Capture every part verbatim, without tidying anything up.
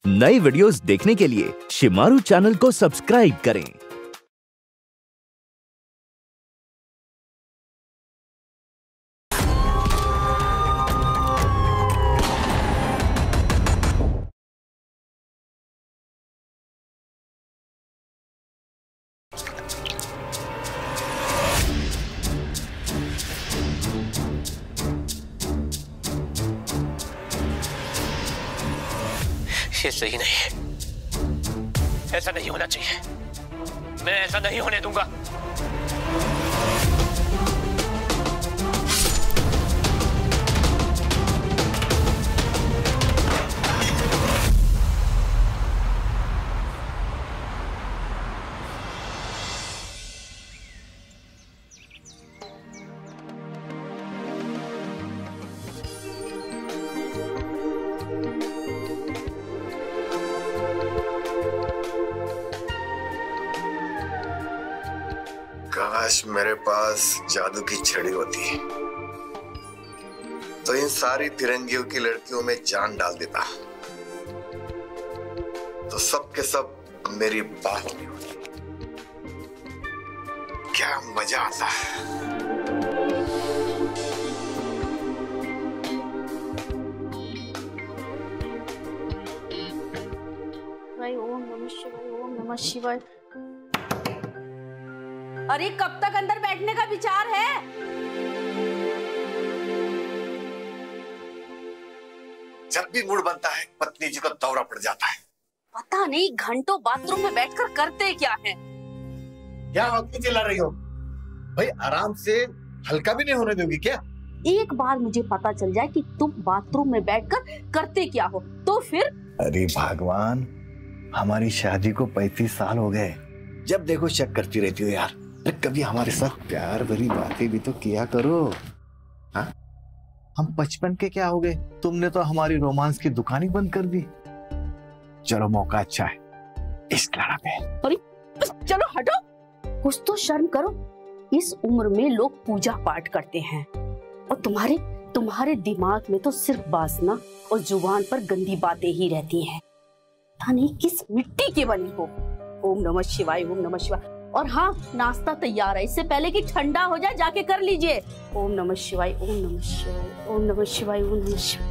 नई वीडियोस देखने के लिए शिमारू चैनल को सब्सक्राइब करें। ये सही नहीं है, ऐसा नहीं होना चाहिए। मैं ऐसा नहीं होने दूंगा। काश मेरे पास जादू की छड़ी होती तो इन सारी तिरंगियों की लड़कियों में जान डाल देता, तो सब के सब मेरी बात नहीं होती। क्या मजा आता। ओम नमः शिवाय, ओम नमः शिवाय। अरे कब तक अंदर बैठने का विचार है? जब भी मूड बनता है पत्नी जी को दौरा पड़ जाता है। पता नहीं घंटों बाथरूम में बैठकर करते क्या हैं? क्या वक्त चिल्ला रही हो भाई? आराम से हल्का भी नहीं होने दोगी क्या? एक बार मुझे पता चल जाए कि तुम बाथरूम में बैठकर करते क्या हो तो फिर। अरे भगवान, हमारी शादी को पैंतीस साल हो गए, जब देखो शक करती रहती हो यार। कभी हमारे साथ प्यार भरी बातें भी तो किया करो। हा? हम बचपन के क्या हो गए? तुमने तो हमारी रोमांस की दुकान ही बंद कर दी। चलो मौका अच्छा है इस लड़ा पे। अरे चलो हटो, कुछ तो शर्म करो। इस उम्र में लोग पूजा पाठ करते हैं और तुम्हारे तुम्हारे दिमाग में तो सिर्फ वासना और जुबान पर गंदी बातें ही रहती हैं। पता नहीं किस मिट्टी के बनी हो। ओम नमः शिवाय, ओम नमः शिवाय। और हाँ, नाश्ता तैयार है, इससे पहले कि ठंडा हो जाए जाके कर लीजिए। ओम नमः शिवाय, ओम नमः शिवाय, ओम नमः शिवाय, ओम नमः शिवाय।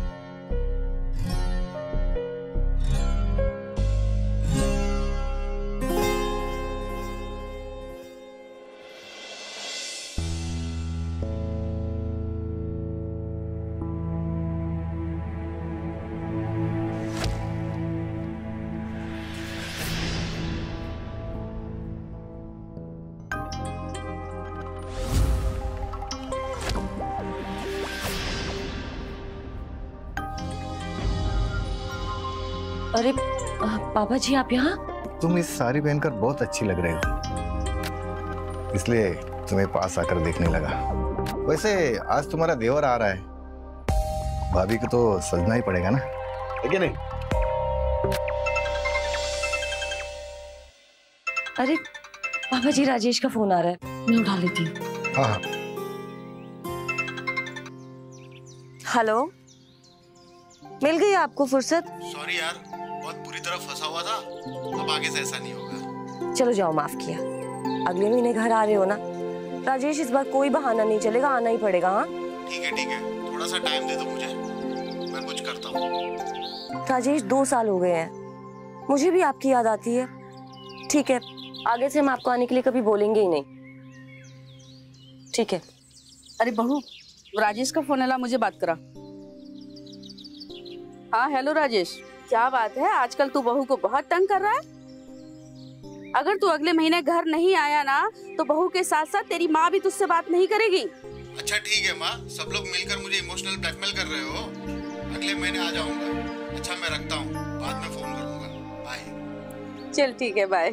अरे पापा जी, आप यहाँ? तुम इस साड़ी पहनकर बहुत अच्छी लग रही हो, इसलिए तुम्हें पास आकर देखने लगा। वैसे आज तुम्हारा देवर आ रहा है, भाभी को तो सजना ही पड़ेगा ना, है कि नहीं? अरे पापा जी, राजेश का फोन आ रहा है, मैं उठा लेती हूँ। हाँ हाँ। हेलो, मिल गई आपको फुर्सत? सॉरी यार, बहुत बुरी तरह फंसा हुआ था, अब आगे से ऐसा नहीं होगा। चलो जाओ, माफ किया। अगले महीने घर आ रहे हो ना राजेश, इस बार कोई बहाना नहीं चलेगा, आना ही पड़ेगा। हाँ ठीक है ठीक है, थोड़ा सा टाइम दे दो मुझे, मैं कुछ करता हूँ। राजेश, दो साल हो गए हैं, मुझे भी आपकी याद आती है। ठीक है, आगे से हम आपको आने के लिए कभी बोलेंगे ही नहीं, ठीक है? अरे बहू, राजेश का फोन आला, मुझे बात करा। हाँ हेलो राजेश, क्या बात है? आजकल तू बहू को बहुत तंग कर रहा है। अगर तू अगले महीने घर नहीं आया ना तो बहू के साथ साथ तेरी माँ भी तुझसे बात नहीं करेगी। अच्छा ठीक है माँ, सब लोग मिलकर मुझे इमोशनल ब्लैकमेल कर रहे हो। अगले महीने आ जाऊंगा। अच्छा मैं रखता हूँ, बाद में फोन करूंगा, बाय। चल ठीक है, बाय।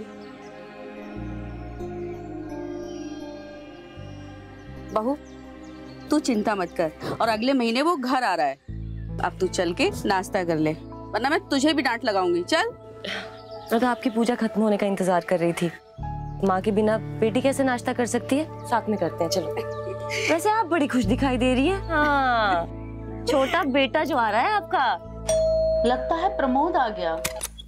बहू तू चिंता मत कर, और अगले महीने वो घर आ रहा है। अब तू चल के नाश्ता कर ले, वरना मैं तुझे भी डांट लगाऊंगी। चल। मैं तो आपकी पूजा खत्म होने का इंतजार कर रही थी। माँ के बिना बेटी कैसे नाश्ता कर सकती है? साथ में करते हैं, चलो। वैसे आप बड़ी खुश दिखाई दे रही है। हाँ, छोटा बेटा जो आ रहा है आपका, लगता है प्रमोद आ गया।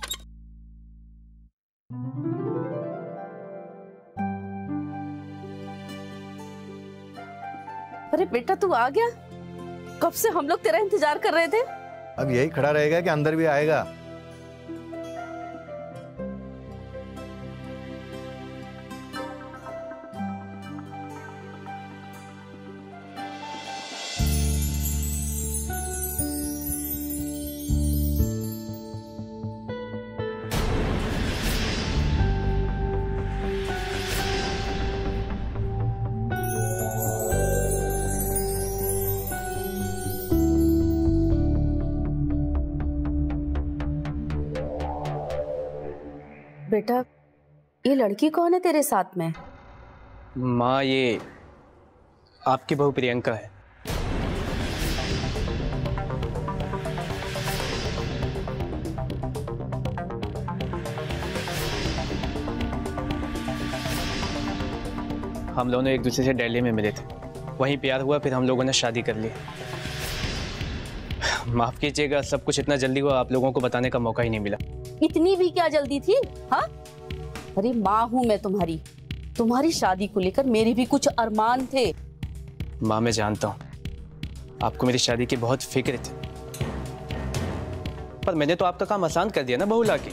अरे बेटा तू आ गया? कब से हम लोग तेरा इंतजार कर रहे थे। अब यही खड़ा रहेगा कि अंदर भी आएगा? बेटा ये लड़की कौन है तेरे साथ में? माँ ये आपकी बहू प्रियंका है। हम दोनों एक दूसरे से दिल्ली में मिले थे, वहीं प्यार हुआ, फिर हम लोगों ने शादी कर ली। माफ कीजिएगा, सब कुछ इतना जल्दी हुआ, आप लोगों को बताने का मौका ही नहीं मिला। इतनी भी क्या जल्दी थी? हाँ, अरे माँ हूं मैं तुम्हारी, तुम्हारी शादी को लेकर मेरे भी कुछ अरमान थे। माँ मैं जानता हूँ आपको मेरी शादी की बहुत फिक्र थी, पर मैंने तो आपका काम आसान कर दिया ना बहू लाके।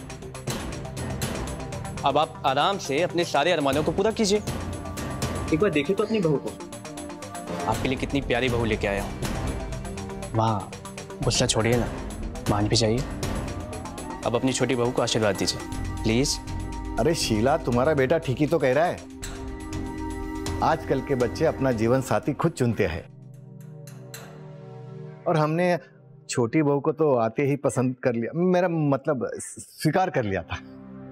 अब आप आराम से अपने सारे अरमानों को पूरा कीजिए। एक बार देखिए तो अपनी बहू को, आपके लिए कितनी प्यारी बहू लेके आया हूँ। माँ गुस्सा छोड़िए ना, मान भी जाइए। अब अपनी छोटी बहू को आशीर्वाद दीजिए प्लीज। अरे शीला, तुम्हारा बेटा ठीक ही तो कह रहा है। आजकल के बच्चे अपना जीवन साथी खुद चुनते हैं, और हमने छोटी बहू को तो आते ही पसंद कर लिया, मेरा मतलब स्वीकार कर लिया था।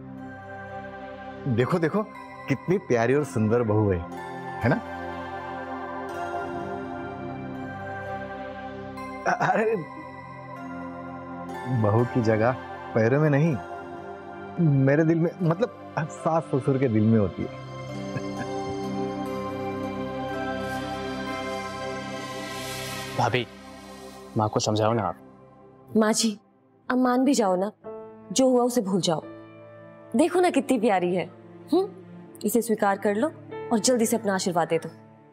देखो देखो कितनी प्यारी और सुंदर बहू है, है ना? अरे बहू की जगह पैरों में नहीं, मेरे दिल में, मतलब सास ससुर के दिल में होती है। भाभी माँ को समझाओ ना आप। माँ जी अब मान भी जाओ ना, जो हुआ उसे भूल जाओ। देखो ना कितनी प्यारी है। हम्म, इसे स्वीकार कर लो और जल्दी से अपना आशीर्वाद दे दो।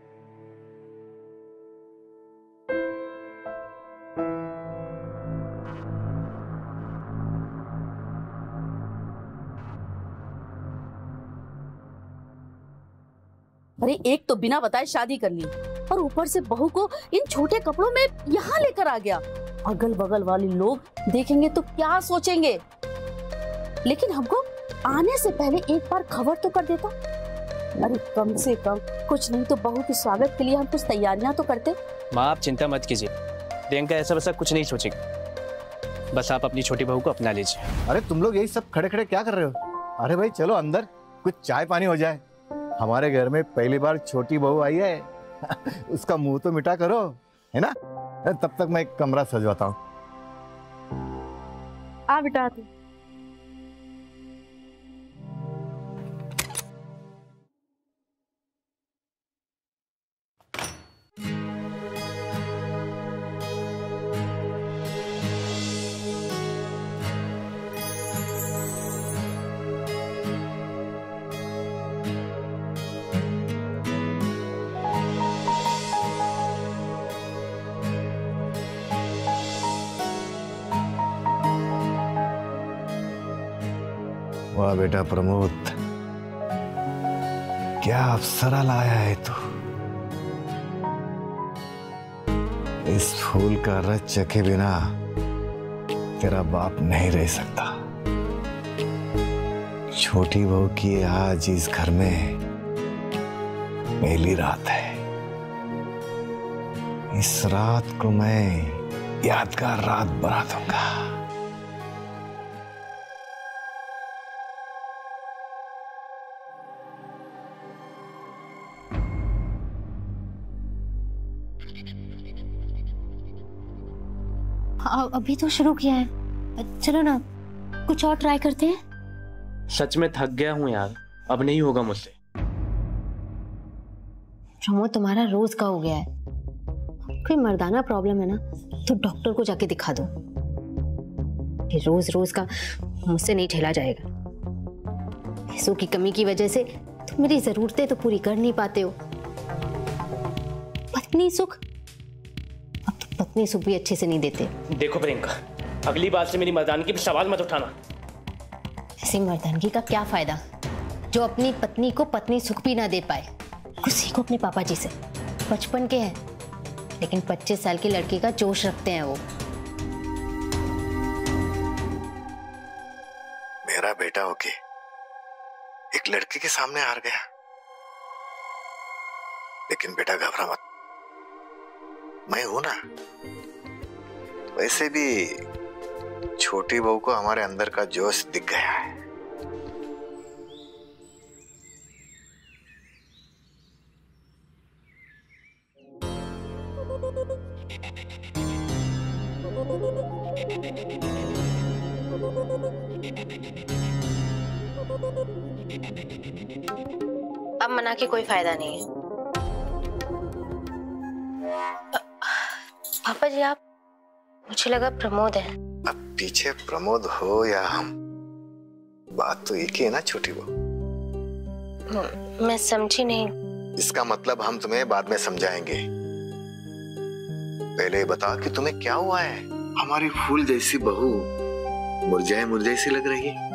अरे एक तो बिना बताए शादी कर ली, और ऊपर से बहू को इन छोटे कपड़ों में यहाँ लेकर आ गया। अगल बगल वाले लोग देखेंगे तो क्या सोचेंगे? लेकिन हमको आने से पहले एक बार खबर तो कर देता। अरे कम से कम कुछ नहीं तो बहू के स्वागत के लिए हम कुछ तैयारियां तो करते। माँ आप चिंता मत कीजिए, प्रियंका ऐसा वैसा कुछ नहीं सोचेगी। बस आप अपनी छोटी बहू को अपना लीजिए। अरे तुम लोग यही सब खड़े खड़े क्या कर रहे हो? अरे भाई चलो अंदर, कुछ चाय पानी हो जाए। हमारे घर में पहली बार छोटी बहू आई है, उसका मुंह तो मिठा करो, है ना? तब तक मैं एक कमरा सजवाता हूँ। आ बेटा तू। वाह बेटा प्रमोद, क्या अप्सरा लाया है तू। इस फूल का रस चखे बिना तेरा बाप नहीं रह सकता। छोटी बहू की आज इस घर में पहली रात है। इस रात को मैं यादगार रात बना दूंगा। अभी तो शुरू किया है, चलो ना कुछ और ट्राई करते हैं। सच में थक गया हूँ यार, अब नहीं होगा मुझसे। प्रमोद तुम्हारा रोज का हो गया है, कोई मर्दाना प्रॉब्लम है ना तो डॉक्टर को जाके दिखा दो। ये रोज रोज का मुझसे नहीं झेला जाएगा। पैसों की कमी की वजह से तुम मेरी जरूरतें तो पूरी कर नहीं पाते हो। पत्नी सुख, अब तो पत्नी सुख भी अच्छे से नहीं देते। देखो प्रियंका, अगली बार से मेरी मर्दानगी पे सवाल मत उठाना। ऐसी मर्दानगी का क्या फायदा जो अपनी पत्नी को पत्नी सुख भी ना दे पाए। कुछ सीखो अपने पापा जी से, बचपन के हैं लेकिन पच्चीस साल की लड़की का जोश रखते हैं वो। मेरा बेटा होके एक लड़की के सामने हार गया, लेकिन बेटा घबरा मत, मैं हूं ना। वैसे भी छोटी बहू को हमारे अंदर का जोश दिख गया है। अब मना के कोई फायदा नहीं है। पापा जी आप, मुझे लगा प्रमोद है। अब पीछे प्रमोद हो या हम, बात तो एक ही है ना छोटी बहू। मैं समझी नहीं। इसका मतलब हम तुम्हें बाद में समझाएंगे, पहले बता कि तुम्हें क्या हुआ है। हमारी फूल जैसी बहू मुरझाई मुरझाई सी लग रही है।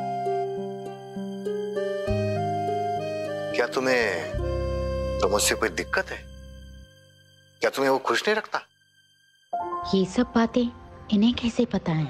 क्या तुम्हें प्रमोद से कोई दिक्कत है? क्या तुम्हें वो खुश नहीं रखता? ये सब बातें इन्हें कैसे पता है?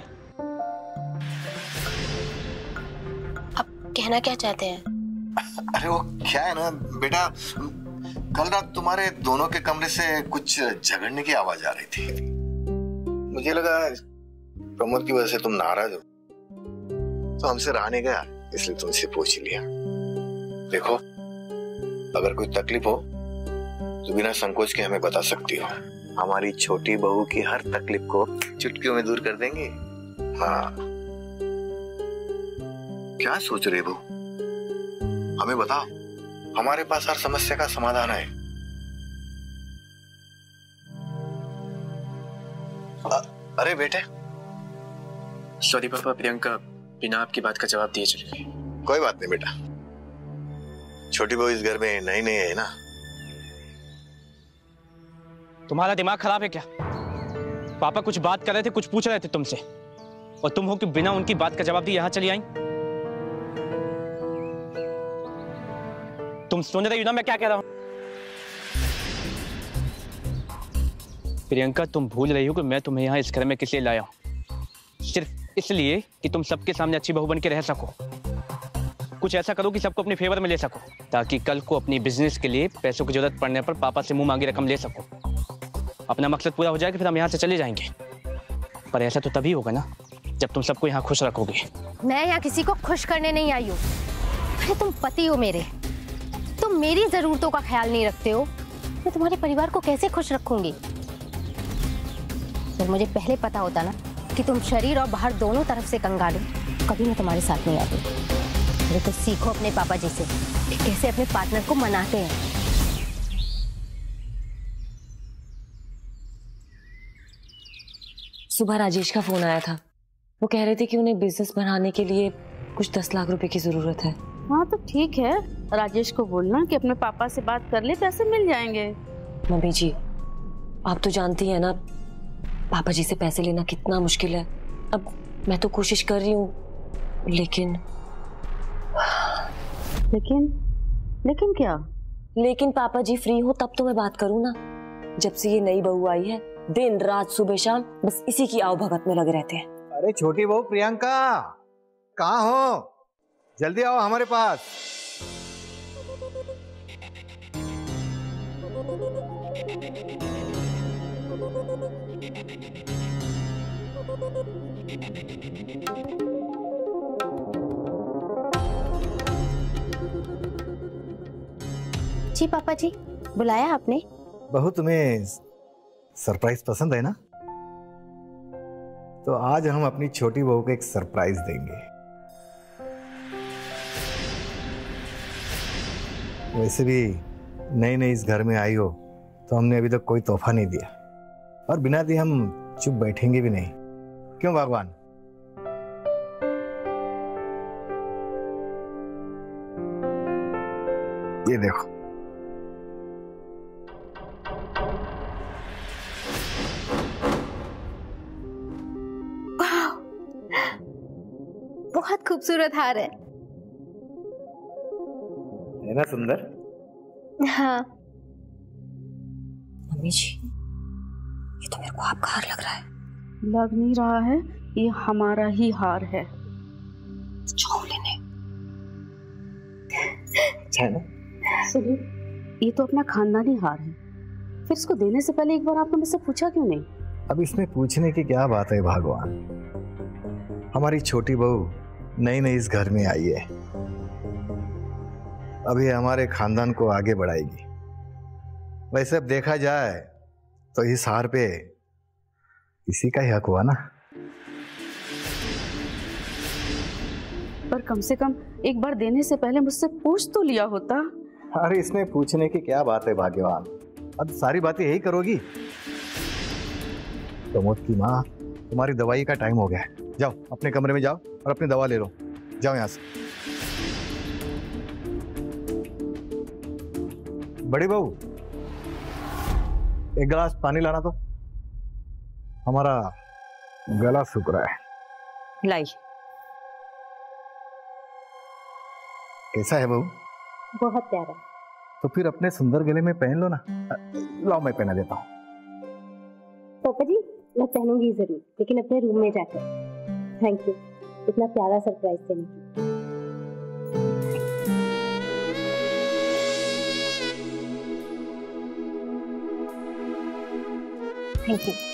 आप कहना क्या चाहते हैं? अरे वो क्या है ना बेटा, कल रात तुम्हारे दोनों के कमरे से कुछ झगड़ने की आवाज आ रही थी। मुझे लगा प्रमोद की वजह से तुम नाराज हो, तो हमसे रहा नहीं गया, इसलिए तुमसे पूछ लिया। देखो, अगर कोई तकलीफ हो तो बिना संकोच के हमें बता सकती हो। हमारी छोटी बहू की हर तकलीफ को चुटकियों में दूर कर देंगे। हाँ, क्या सोच रहे बहू? हमें बताओ, हमारे पास हर समस्या का समाधान है। आ, अरे बेटे। सॉरी पापा, प्रियंका बिना आपकी बात का जवाब दिए चली गई। कोई बात नहीं बेटा, छोटी बहू इस घर में नई नई है ना। तुम्हारा दिमाग खराब है क्या? पापा कुछ बात कर रहे थे, कुछ पूछ रहे थे तुमसे, और तुम हो कि बिना उनकी बात का जवाब दिए यहां चली आई। तुम सुन रही हो ना मैं क्या कह रहा हूं? प्रियंका, तुम भूल रही हो कि मैं तुम्हें यहां इस घर में किस लिए लाया हूं? सिर्फ इसलिए कि तुम सबके सामने अच्छी बहू बन के रह सको, कुछ ऐसा करो कि सबको अपने फेवर में ले सको, ताकि कल को अपनी बिजनेस के लिए पैसों की जरूरत पड़ने पर पापा से मुंह मांगी रकम ले सको। अपना मकसद पूरा हो जाएगा, फिर हम यहाँ से चले जाएंगे। पर ऐसा तो तभी होगा ना जब तुम सबको यहाँ खुश रखोगे। मैं यहाँ किसी को खुश करने नहीं आई हूँ। अरे तुम पति हो मेरे, तुम मेरी जरूरतों का ख्याल नहीं रखते हो, मैं तुम्हारे परिवार को कैसे खुश रखूंगी? अगर मुझे पहले पता होता ना कि तुम शरीर और बाहर दोनों तरफ से कंगाल हो, कभी मैं तुम्हारे साथ नहीं आती। अरे तो सीखो अपने पापा जी से कि कैसे अपने पार्टनर को मनाते हैं। सुबह राजेश का फोन आया था, वो कह रहे थे कि उन्हें बिजनेस बढ़ाने के लिए कुछ दस लाख रुपए की जरूरत है। हाँ तो ठीक है, राजेश को बोलना कि अपने पापा से बात कर ले, पैसे मिल जाएंगे। मम्मी जी, आप तो जानती हैं ना पापा जी से पैसे लेना कितना मुश्किल है। अब मैं तो कोशिश कर रही हूँ, लेकिन लेकिन लेकिन क्या? लेकिन पापा जी फ्री हो तब तो मैं बात करूँ ना। जब से ये नई बहू आई है, दिन रात सुबह शाम बस इसी की आओ भगत में लगे रहते हैं। अरे छोटी बहू प्रियंका, कहाँ हो? जल्दी आओ हमारे पास। जी पापा जी, बुलाया आपने? बहू, तुम्हें सरप्राइज पसंद है ना? तो आज हम अपनी छोटी बहू को एक सरप्राइज देंगे। वैसे भी नई नई इस घर में आई हो तो हमने अभी तक कोई तोहफा नहीं दिया, और बिना दिए हम चुप बैठेंगे भी नहीं। क्यों भगवान? ये देखो। बहुत खूबसूरत हार है। है ना सुंदर? हाँ। मम्मी जी, ये तो मेरे को आपका हार लग रहा है। लग नहीं रहा है, ये हमारा ही हार है। जाओ लेने। अच्छा है ना? सुनिए, ये तो अपना खानदानी हार है, फिर इसको देने से पहले एक बार आपने मुझसे पूछा क्यों नहीं? अब इसमें पूछने की क्या बात है भगवान। हमारी छोटी बहू नई नई इस घर में आई है, अभी हमारे खानदान को आगे बढ़ाएगी। वैसे अब देखा जाए तो इस हार पे इसी का ही हक हुआ ना। पर कम से कम एक बार देने से पहले मुझसे पूछ तो लिया होता। अरे इसमें पूछने की क्या बात है भाग्यवान, अब सारी बातें यही करोगी। प्रमोद की माँ, तुम्हारी दवाई का टाइम हो गया है, जाओ अपने कमरे में जाओ और अपनी दवा ले लो। जाओ यहाँ से। बड़ी बहू, एक गिलास पानी लाना तो, हमारा गला सूख रहा है। लाई। कैसा है बहू? बहुत प्यारा। तो फिर अपने सुंदर गले में पहन लो ना। लाओ मैं पहना देता हूँ। पापा जी, मैं पहनूंगी जरूर, लेकिन अपने रूम में जाकर। थैंक यू इतना प्यारा सरप्राइज देने के। Thank you.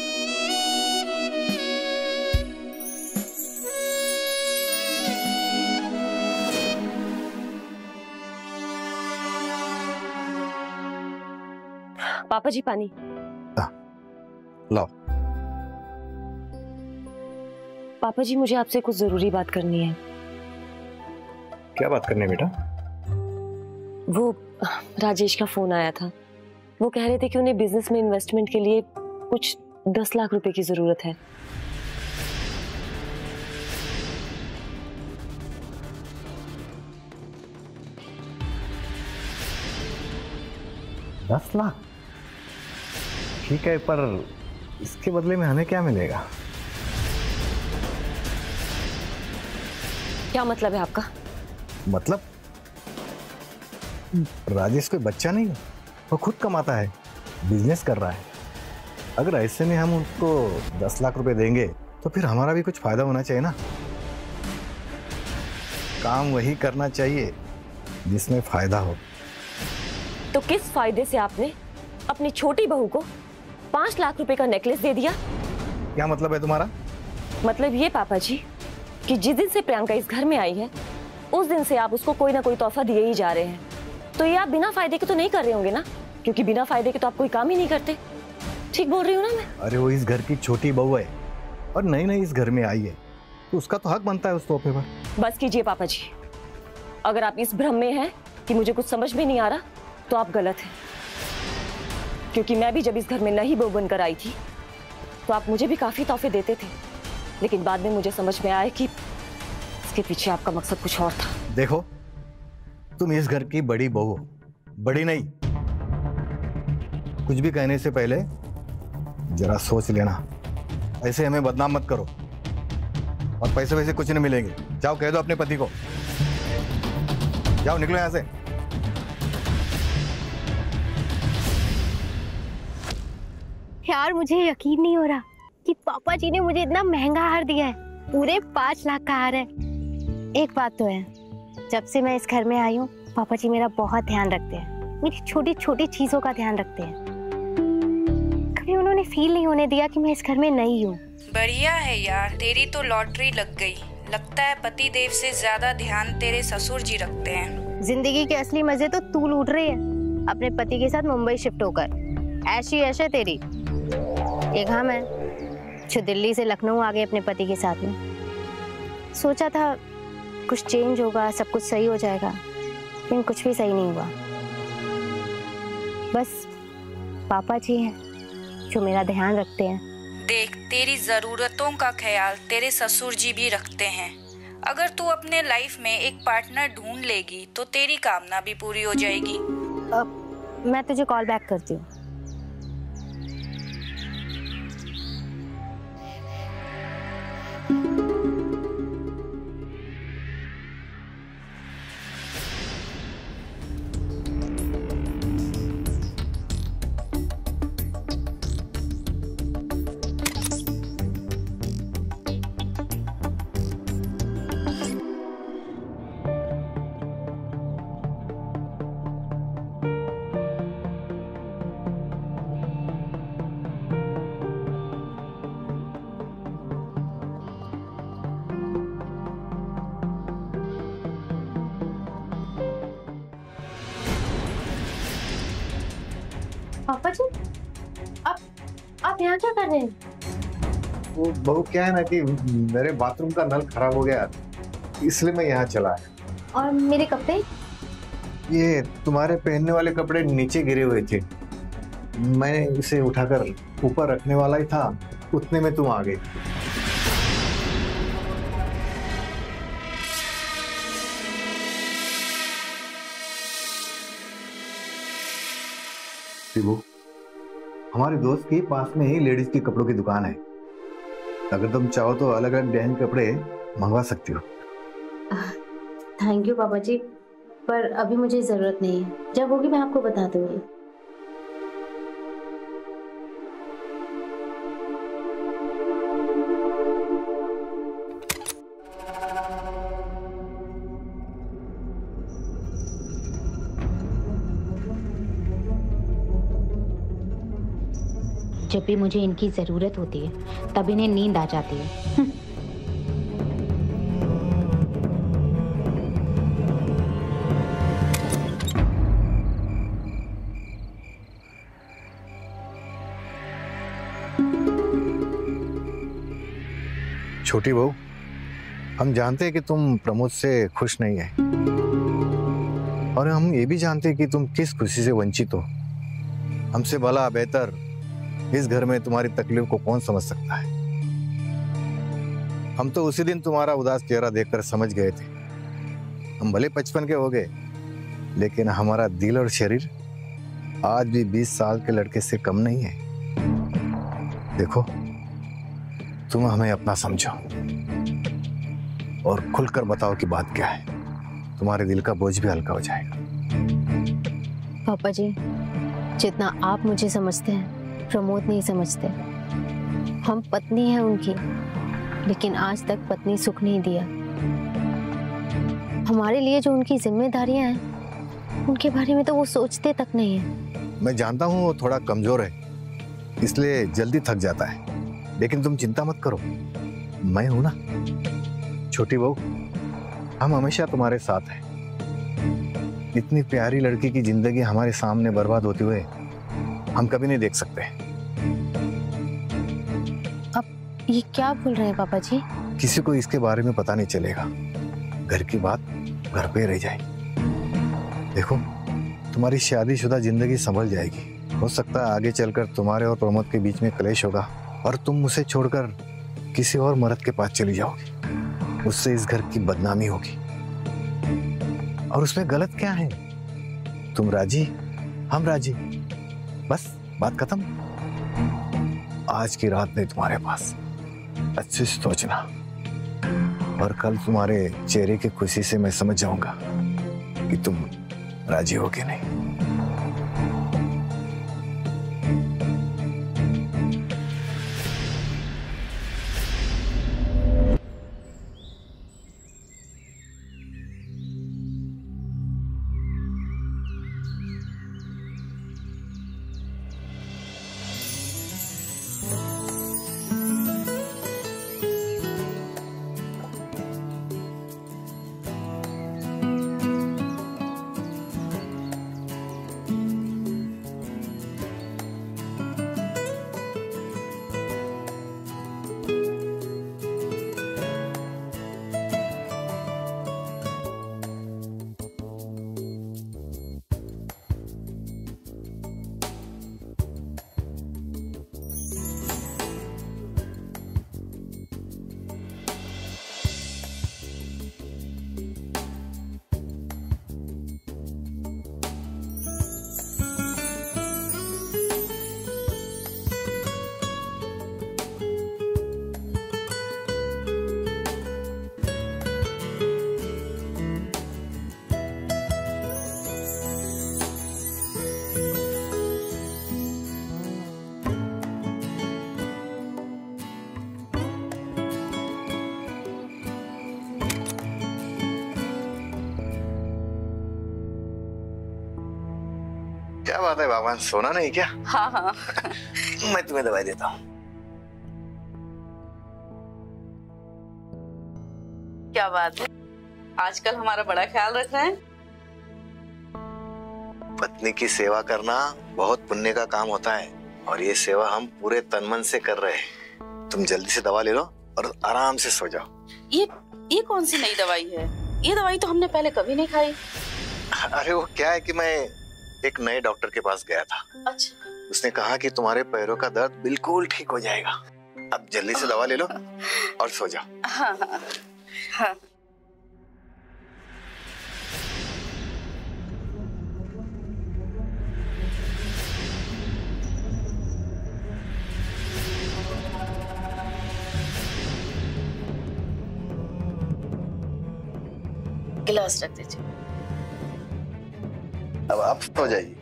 पापा जी पानी। लाओ। पापा जी, मुझे आपसे कुछ जरूरी बात करनी है। क्या बात करनी है बेटा? वो राजेश का फोन आया था, वो कह रहे थे कि उन्हें बिजनेस में इन्वेस्टमेंट के लिए कुछ दस लाख रुपए की जरूरत है। दस लाख? ठीक है, पर इसके बदले में हमें क्या मिलेगा? क्या मतलब है आपका? मतलब राजेश कोई बच्चा नहीं है, वो खुद कमाता है, बिजनेस कर रहा है। अगर ऐसे में हम उसको दस लाख रुपए देंगे तो फिर हमारा भी कुछ फायदा होना चाहिए ना। काम वही करना चाहिए जिसमें फायदा हो। तो किस फायदे से आपने अपनी छोटी बहू को पांच लाख रुपए का नेकलेस दे दिया? क्या मतलब है तुम्हारा? मतलब ये पापा जी कि जिस दिन से प्रियंका इस घर में आई है उस दिन से आप उसको कोई ना कोई तोहफा दिए ही जा रहे हैं। तो ये आप बिना फायदे के तो नहीं कर रहे होंगे ना, क्योंकि बिना फायदे के तो आप कोई काम ही नहीं करते। ठीक बोल रही हूँ ना मैं? अरे वो इस घर की छोटी बहू है और नई नई इस घर में आई है, तो उसका तो हक बनता है उस तोहफे पर। बस कीजिए पापा जी, अगर आप इस भ्रम में हैं कि मुझे कुछ समझ में नहीं आ रहा तो आप गलत हैं। क्योंकि मैं भी जब इस घर में नई बहू बनकर आई थी तो आप मुझे भी काफी तोहफे देते थे, लेकिन बाद में मुझे समझ में आया कि इसके पीछे आपका मकसद कुछ और था। देखो, तुम इस घर की बड़ी बहू हो, बड़ी नहीं। कुछ भी कहने से पहले जरा सोच लेना, ऐसे हमें बदनाम मत करो। और पैसे वैसे कुछ नहीं मिलेंगे, जाओ कह दो अपने पति को। जाओ निकलो यहां से। यार मुझे यकीन नहीं हो रहा कि पापा जी ने मुझे इतना महंगा हार दिया है। पूरे पांच लाख का हार है। एक बात तो है, जब से मैं इस घर में आई हूँ पापा जी मेरा बहुत ध्यान रखते हैं, मेरी छोटी छोटी चीजों का ध्यान रखते हैं। कभी उन्होंने फील नहीं होने दिया कि मैं इस घर में नई हूँ। बढ़िया है यार, तेरी तो लॉटरी लग गई। लगता है पति देव से ज्यादा ध्यान तेरे ससुर जी रखते हैं। जिंदगी के असली मजे तो तू लूट रही है अपने पति के साथ मुंबई शिफ्ट होकर। ऐशी ऐश है तेरी। एक हम है जो दिल्ली से लखनऊ आ गए अपने पति के साथ में। सोचा था कुछ चेंज होगा, सब कुछ सही हो जाएगा, लेकिन कुछ भी सही नहीं हुआ। बस पापा जी हैं जो मेरा ध्यान रखते हैं। देख, तेरी जरूरतों का ख्याल तेरे ससुर जी भी रखते हैं। अगर तू अपने लाइफ में एक पार्टनर ढूंढ लेगी तो तेरी कामना भी पूरी हो जाएगी। अब मैं तुझे कॉल बैक करती हूँ। पापा जी, आप आप यहाँ क्या कर रहे हैं? वो बहू क्या है ना कि मेरे बाथरूम का नल खराब हो गया, इसलिए मैं यहाँ चला है। और मेरे कपड़े? ये तुम्हारे पहनने वाले कपड़े नीचे गिरे हुए थे, मैंने इसे उठाकर ऊपर रखने वाला ही था, उतने में तुम आ गए। शिबू, हमारे दोस्त के पास में ही लेडीज की कपड़ों की दुकान है। अगर तुम चाहो तो अलग अलग डिजाइन कपड़े मंगवा सकती हो। थैंक यू पापा जी, पर अभी मुझे जरूरत नहीं है। जब होगी मैं आपको बता दूंगी। जब भी मुझे इनकी जरूरत होती है तब इन्हें नींद आ जाती है। छोटी बहू, हम जानते हैं कि तुम प्रमोद से खुश नहीं है, और हम ये भी जानते हैं कि तुम किस खुशी से वंचित हो। हमसे भला बेहतर इस घर में तुम्हारी तकलीफ को कौन समझ सकता है। हम तो उसी दिन तुम्हारा उदास चेहरा देखकर समझ गए थे। हम भले बचपन के हो गए, लेकिन हमारा दिल और शरीर आज भी बीस साल के लड़के से कम नहीं है। देखो, तुम हमें अपना समझो और खुलकर बताओ कि बात क्या है। तुम्हारे दिल का बोझ भी हल्का हो जाएगा। पापा जी, जितना आप मुझे समझते हैं प्रमोद नहीं समझते। हम पत्नी हैं उनकी, लेकिन आज तक पत्नी सुख नहीं दिया। हमारे लिए जो उनकी जिम्मेदारियां हैं उनके बारे में तो वो सोचते तक नहीं है। मैं जानता हूँ वो थोड़ा कमजोर है, इसलिए जल्दी थक जाता है, लेकिन तुम चिंता मत करो, मैं हूं ना। छोटी बहू, हम हमेशा तुम्हारे साथ हैं। इतनी प्यारी लड़की की जिंदगी हमारे सामने बर्बाद होते हुए हम कभी नहीं देख सकते। अब ये क्या बोल रहे हैं पापा जी? किसी को इसके बारे में पता नहीं चलेगा, घर की बात घर पे रह जाएगी। देखो, तुम्हारी शादीशुदा जिंदगी संभल जाएगी। हो सकता है आगे चलकर तुम्हारे और प्रमोद के बीच में क्लेश होगा और तुम उसे छोड़कर किसी और मर्द के पास चली जाओगी। उससे इस घर की बदनामी होगी, और उसमें गलत क्या है? तुम राजी, हम राजी, बस बात खत्म। आज की रात नहीं तुम्हारे पास, अच्छे से सोचना, और कल तुम्हारे चेहरे की खुशी से मैं समझ जाऊंगा कि तुम राजी हो कि नहीं। क्या बात है भगवान, सोना नहीं क्या? हाँ हाँ। मैं तुम्हें दवाई देता हूँ। क्या बात है, आजकल हमारा बड़ा ख्याल रख रहे हैं। पत्नी की सेवा करना बहुत पुण्य का काम होता है और ये सेवा हम पूरे तन मन से कर रहे हैं। तुम जल्दी से दवा ले लो और आराम से सो जाओ। ये ये कौन सी नई दवाई है? ये दवाई तो हमने पहले कभी नहीं खाई। अरे वो क्या है कि मैं एक नए डॉक्टर के पास गया था। अच्छा। उसने कहा कि तुम्हारे पैरों का दर्द बिल्कुल ठीक हो जाएगा। अब जल्दी से दवा ले लो और सो जाओ। हाँ हाँ हाँ। गिलास रख दीजिए। अब आप सो जाइए।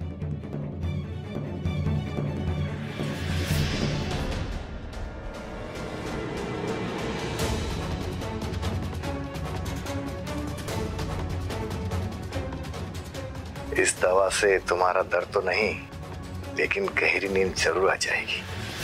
इस दवा से तुम्हारा दर्द तो नहीं, लेकिन गहरी नींद जरूर आ जाएगी।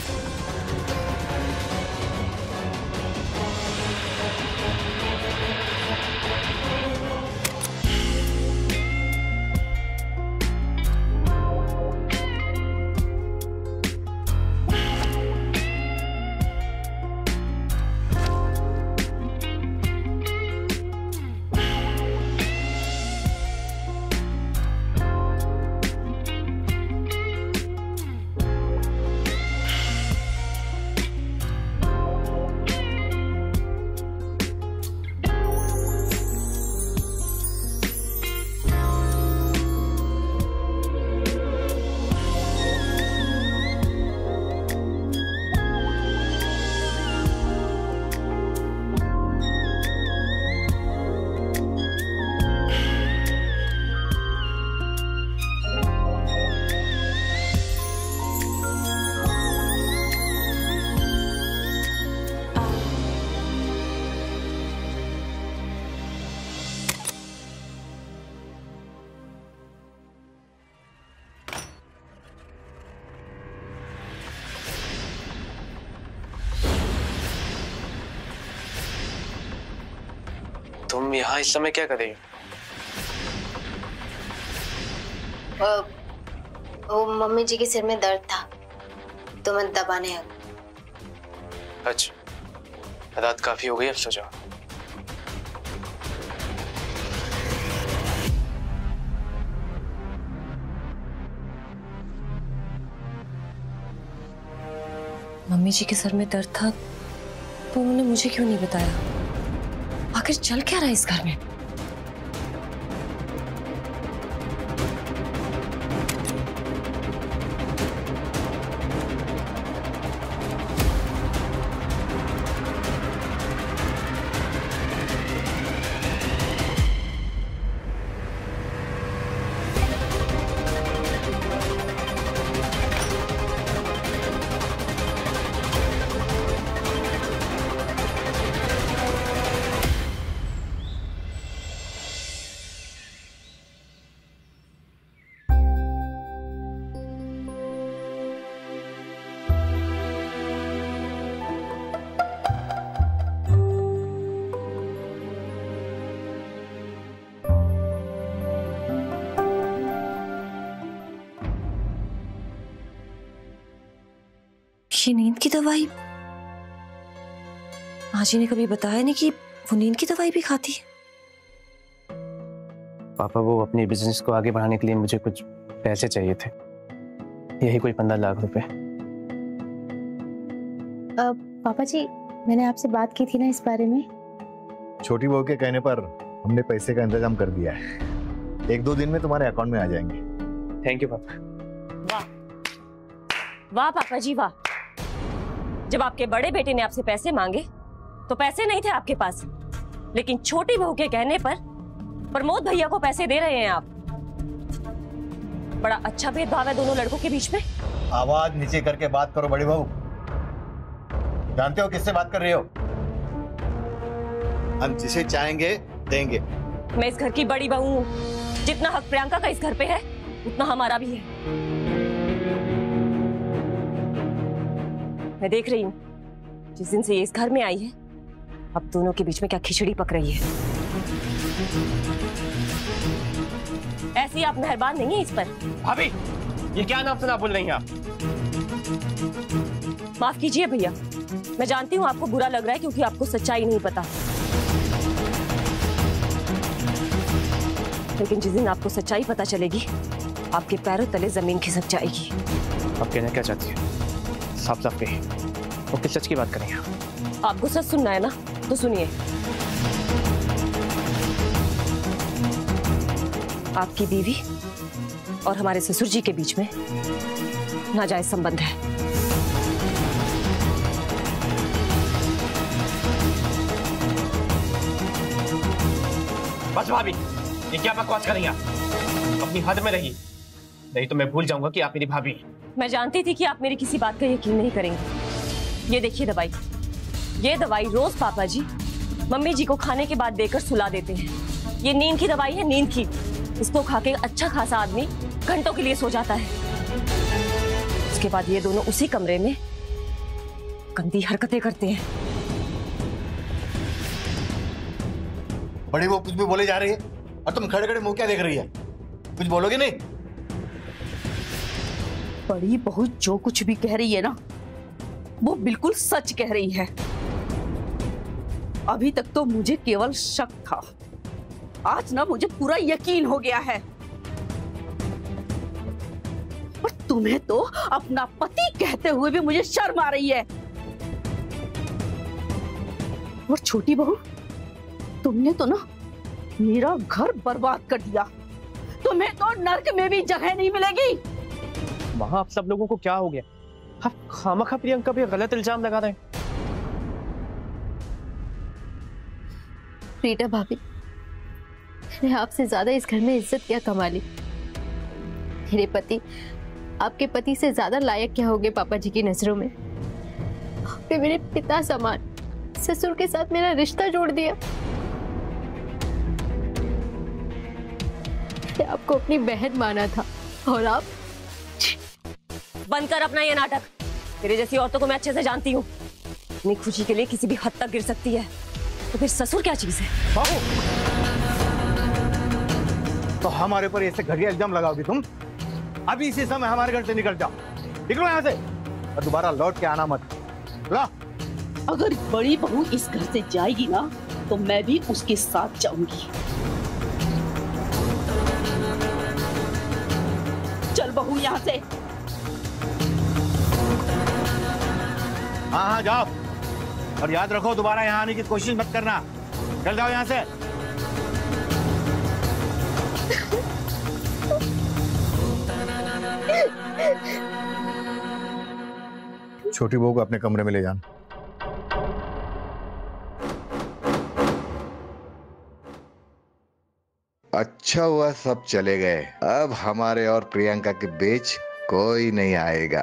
तुम यहाँ इस समय क्या कर रही हो? वो मम्मी जी के सिर में दर्द था तो मैं दबाने आ गई। अच्छा, रात काफी हो गई, अब सो जाओ। मम्मी जी के सर में दर्द था तो उन्होंने मुझे क्यों नहीं बताया? आखिर चल क्या रहा है इस घर में? ये नींद की दवाई? माँ जी ने कभी बताया नहीं कि वो नींद की दवाई भी खाती है। पापा, वो अपने बिजनेस को आगे बढ़ाने के लिए मुझे कुछ पैसे चाहिए थे, यही कोई पंद्रह लाख रुपए। पापा जी, मैंने आपसे बात की थी ना इस बारे में। छोटी बहू के कहने पर हमने पैसे का इंतजाम कर दिया है, एक दो दिन में तुम्हारे अकाउंट में आ जाएंगे। थैंक यू पापा। वाह वाह पापा जी वाह। जब आपके बड़े बेटे ने आपसे पैसे मांगे तो पैसे नहीं थे आपके पास, लेकिन छोटी बहू के कहने पर प्रमोद भैया को पैसे दे रहे हैं आप। बड़ा अच्छा भेदभाव है दोनों लड़कों के बीच में। आवाज नीचे करके बात करो बड़ी बहू। जानते हो किससे बात कर रहे हो? हम जिसे चाहेंगे देंगे। मैं इस घर की बड़ी बहू हूँ, जितना हक प्रियंका का इस घर पे है उतना हमारा भी है। मैं देख रही हूँ जिस दिन से ये इस घर में आई है, अब दोनों के बीच में क्या खिचड़ी पक रही है। ऐसी आप मेहरबान नहीं है इस पर। भाभी, ये क्या नाम सुना बोल रही हैं आप? माफ कीजिए भैया, मैं जानती हूँ आपको बुरा लग रहा है क्योंकि आपको सच्चाई नहीं पता, लेकिन जिस दिन आपको सच्चाई पता चलेगी आपके पैरों तले जमीन खिसक जाएगी। आप कहना क्या चाहती हैं? साफ साफ कहिए, वो किस सच की बात करें आप? आपको सच सुनना है ना, तो सुनिए। आपकी बीवी और हमारे ससुर जी के बीच में नाजायज संबंध है। बस भाभी, ये क्या बकवास कर रही हैं आप? अपनी हद में रहिए, नहीं तो मैं भूल जाऊंगा कि आप मेरी भाभी हैं। मैं जानती थी कि आप मेरी किसी बात का यकीन नहीं करेंगे। ये देखिए दवाई, ये दवाई रोज पापा जी मम्मी जी को खाने के बाद देकर सुला देते हैं। ये नींद की दवाई है, नींद की। इसको खा के अच्छा खासा आदमी घंटों के लिए सो जाता है। उसके बाद ये दोनों उसी कमरे में गंदी हरकतें करते हैं। बड़ी वो कुछ भी बोले जा रही है और तुम खड़े खड़े मुंह क्या देख रही है? कुछ बोलोगे नहीं? बड़ी बहू जो कुछ भी कह रही है ना, वो बिल्कुल सच कह रही है। अभी तक तो मुझे केवल शक था, आज ना मुझे पूरा यकीन हो गया है। और तुम्हें तो अपना पति कहते हुए भी मुझे शर्म आ रही है। और छोटी बहू, तुमने तो ना मेरा घर बर्बाद कर दिया। तुम्हें तो नर्क में भी जगह नहीं मिलेगी। वहां आप सब लोगों को क्या हो गया? आप खामखा प्रियंका पे गलत इल्जाम लगा रहे हैं। रीटा भाभी, मैंने आपसे ज्यादा इस घर में इज्जत क्या कमा ली। मेरे पति आपके पति से ज्यादा लायक क्या होंगे पापा जी की नजरों में। आपने मेरे पिता समान ससुर के साथ मेरा रिश्ता जोड़ दिया। आपको अपनी बहन माना था और आप। बंद कर अपना ये नाटक। तेरे जैसी औरतों को मैं अच्छे से जानती हूँ। अपनी खुशी के लिए किसी भी हद तक गिर सकती है, तो फिर ससुर क्या चीज है? बाबू, तो हमारे ऊपर ऐसे घटिया इल्जाम लगाओगी तुम? अभी इसी समय हमारे घर से निकल जाओ, निकलो यहाँ से और दोबारा लौट के आना मत। ला। अगर बड़ी बहू इस घर से जाएगी ना, तो मैं भी उसके साथ जाऊंगी। चल बहू यहाँ से। हाँ हाँ जाओ, और याद रखो दोबारा यहाँ आने की कोशिश मत करना। चल जाओ यहाँ से। छोटी बहू को अपने कमरे में ले जाना। अच्छा हुआ सब चले गए, अब हमारे और प्रियंका के बीच कोई नहीं आएगा।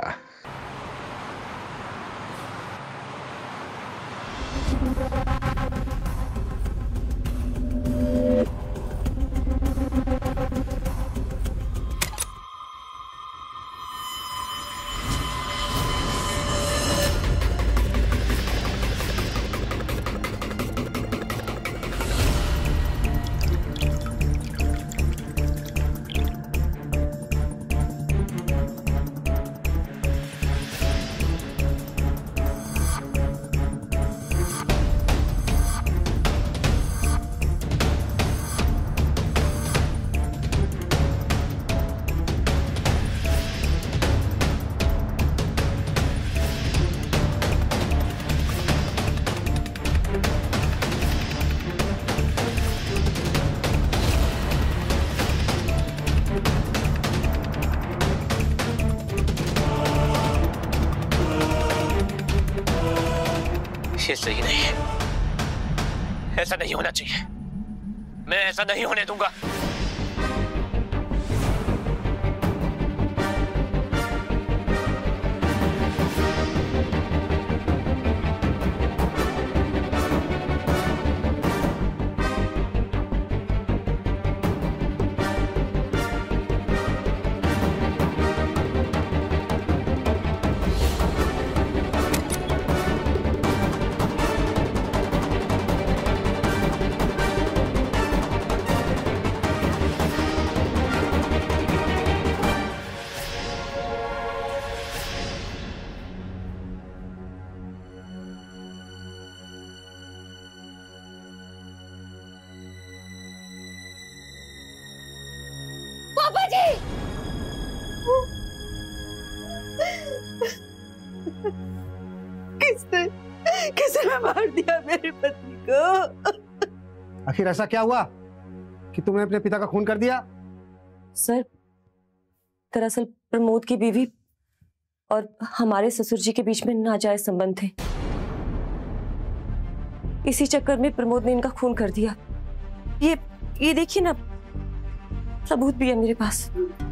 ये सही नहीं है, ऐसा नहीं होना चाहिए। मैं ऐसा नहीं होने दूंगा। किसने किसने मार दिया मेरे पति को? आखिर ऐसा क्या हुआ कि तुमने अपने पिता का खून कर दिया? सर, दरअसल प्रमोद की बीवी और हमारे ससुर जी के बीच में नाजायज संबंध थे। इसी चक्कर में प्रमोद ने इनका खून कर दिया। ये ये देखिए ना, सबूत भी है मेरे पास।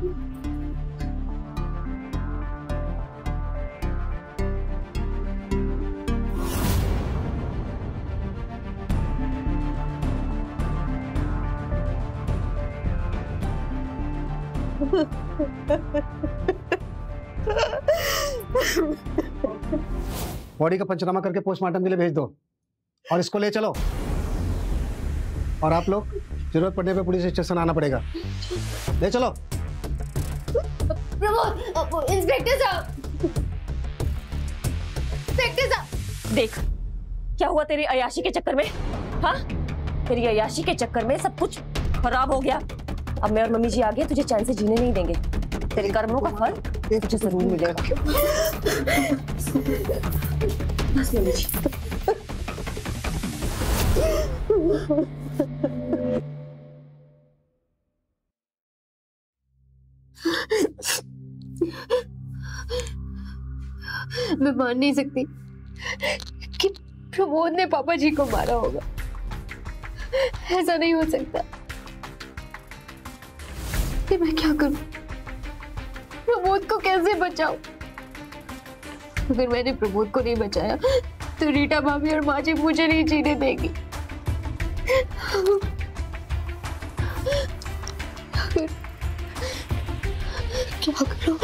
बॉडी का पंचनामा करके पोस्टमार्टम के लिए भेज दो और इसको ले चलो। और आप लोग जरूरत पड़ने पे पुलिस स्टेशन आना पड़ेगा। ले चलो। प्रमोद, इंस्पेक्टर साहब, इंस्पेक्टर साहब। देख क्या हुआ तेरी अयाशी के चक्कर में। हाँ, तेरी अयाशी के चक्कर में सब कुछ खराब हो गया। अब मैं और मम्मी जी आगे तुझे चैन से जीने नहीं देंगे। तेरे कर्मों का फल तुझे जरूर मिलेगा। बस मम्मी जी। मैं मान नहीं सकती कि प्रमोद ने पापा जी को मारा होगा। ऐसा नहीं हो सकता। कि मैं क्या करूं? प्रमोद को कैसे बचाऊं? अगर मैंने प्रमोद को नहीं बचाया तो रीटा भाभी और माँ जी मुझे नहीं जीने देगी। अगर क्या करूं?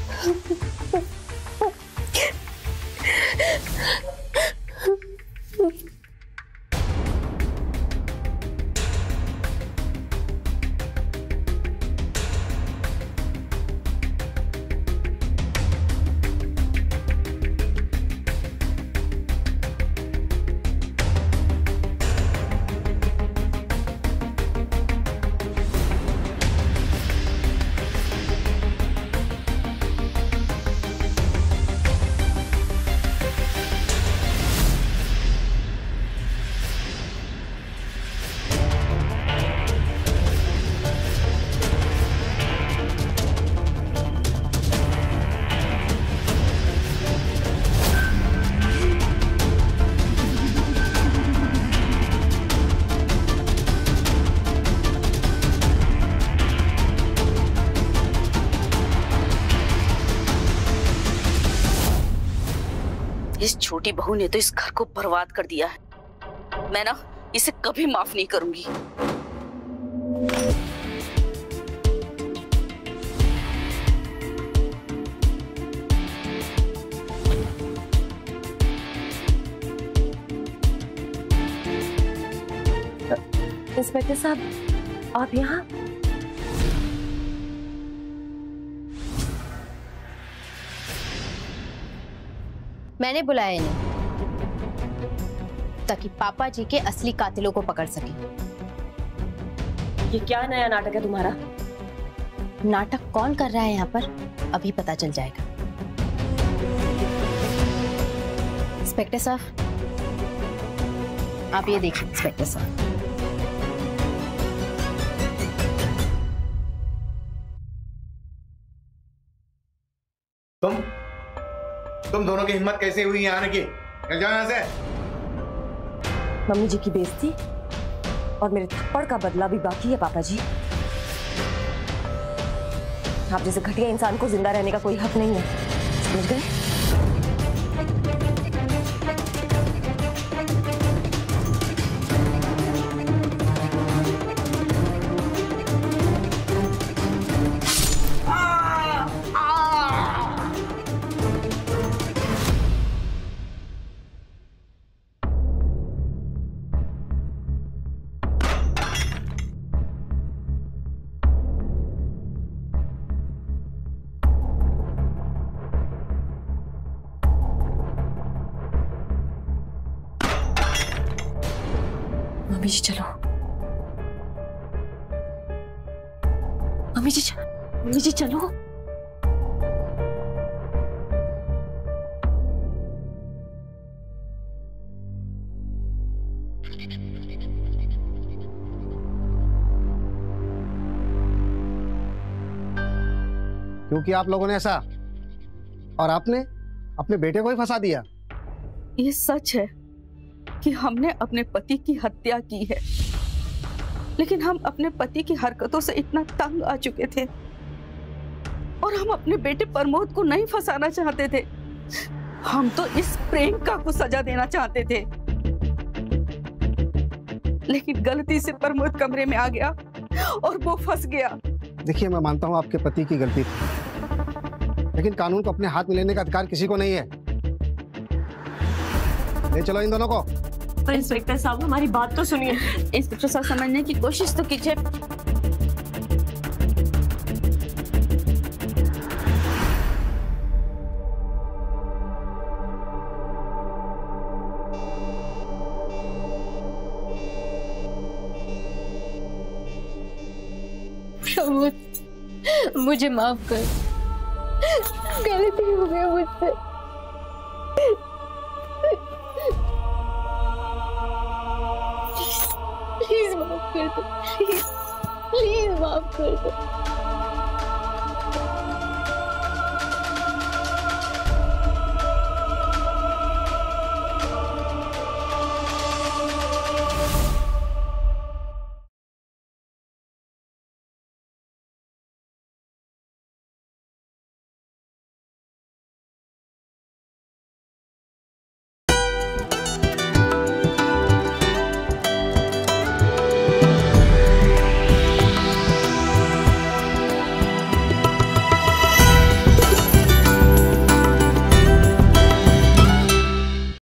इस छोटी बहू ने तो इस घर को बर्बाद कर दिया है। मैं ना इसे कभी माफ नहीं करूंगी। इंस्पेक्टर साहब, आप यहाँ? मैंने बुलाया इन्हें ताकि पापा जी के असली कातिलों को पकड़ सके। ये क्या नया नाटक है तुम्हारा? नाटक कौन कर रहा है यहाँ पर अभी पता चल जाएगा। इंस्पेक्टर साहब, आप ये देखिए। इंस्पेक्टर साहब, तुम तुम दोनों की हिम्मत कैसे हुई यहाँ आने की? चल जाओ यहाँ से। मम्मी जी की बेइज्जती और मेरे थप्पड़ का बदला भी बाकी है पापा जी। आप जैसे घटिया इंसान को जिंदा रहने का कोई हक नहीं है, समझ गए? मम्मी जी चलो। मम्मी जी मम्मी जी चलो। क्योंकि आप लोगों ने ऐसा, और आपने अपने बेटे को ही फंसा दिया। ये सच है कि हमने अपने पति की हत्या की है, लेकिन हम अपने पति की हरकतों से इतना तंग आ चुके थे और हम अपने बेटे प्रमोद को नहीं फंसाना चाहते थे। हम तो इस प्रियंका को सजा देना चाहते थे, लेकिन गलती से प्रमोद कमरे में आ गया और वो फंस गया। देखिए, मैं मानता हूं आपके पति की गलती थी, लेकिन कानून को अपने हाथ में लेने का अधिकार किसी को नहीं है। ले चलो इन दोनों को। पर इंस्पेक्टर साहब, हमारी बात तो सुनिए। इंस्पेक्टर साहब, समझने की कोशिश तो कीजिए। मुझे माफ कर, गलती हो गई मुझसे। प्लीज माफ कर दो, प्लीज प्लीज माफ कर दो।